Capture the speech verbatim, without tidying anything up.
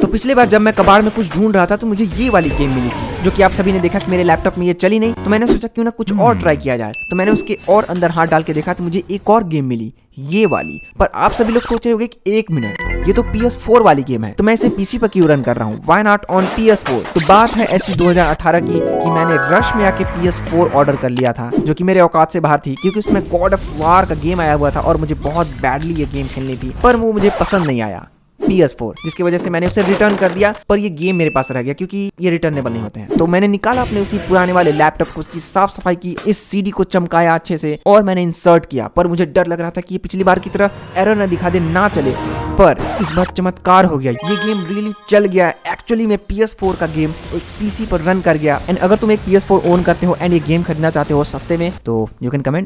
पिछली बार जब मैं कबाड़ में कुछ ढूंढ रहा था तो मुझे ये वाली गेम मिली थी, जो कि आप सभी ने देखा कि मेरे लैपटॉप में ये चली नहीं, तो मैंने सोचा क्यों ना कुछ और ट्राई किया जाए। तो मैंने उसके और अंदर हाथ डाल के देखा तो मुझे एक और गेम मिली, ये वाली। पर आप सभी लोग सोच रहे होंगे कि एक मिनट, ये तो पी एस फोर वाली गेम है, तो मैं इसे पीसी पर क्यों रन कर रहा हूँ, why not on PS S फोर। तो बात है ऐसी दो हज़ार अठारह की कि मैंने रश में आके पी एस फोर ऑर्डर कर लिया था, जो कि मेरे औकात से बाहर थी, क्योंकि उसमें गॉड ऑफ वार का गेम आया हुआ था और मुझे बहुत बैडली ये गेम खेलनी थी, पर वो मुझे पसंद नहीं आया पी एस फोर, जिसकी वजह से मैंने उसे रिटर्न कर दिया। पर ये गेम मेरे पास रह गया क्योंकि ये रिटर्नेबल नहीं होते हैं। तो मैंने निकाला अपने उसी पुराने वाले लैपटॉप को, उसकी साफ सफाई की, इस सीडी को चमकाया अच्छे से और मैंने इंसर्ट किया। पर मुझे डर लग रहा था कि ये पिछली बार की तरह एरर ना दिखा दे, ना चले। पर इस बार चमत्कार हो गया, ये गेम रियली चल गया। एक्चुअली में पी एस फोर का गेम एक पीसी पर रन कर गया। एंड अगर तुम एक पी एस फोर ओन करते हो एंड ये गेम खरीदना चाहते हो सस्ते में, तो यू कैन कमेंट।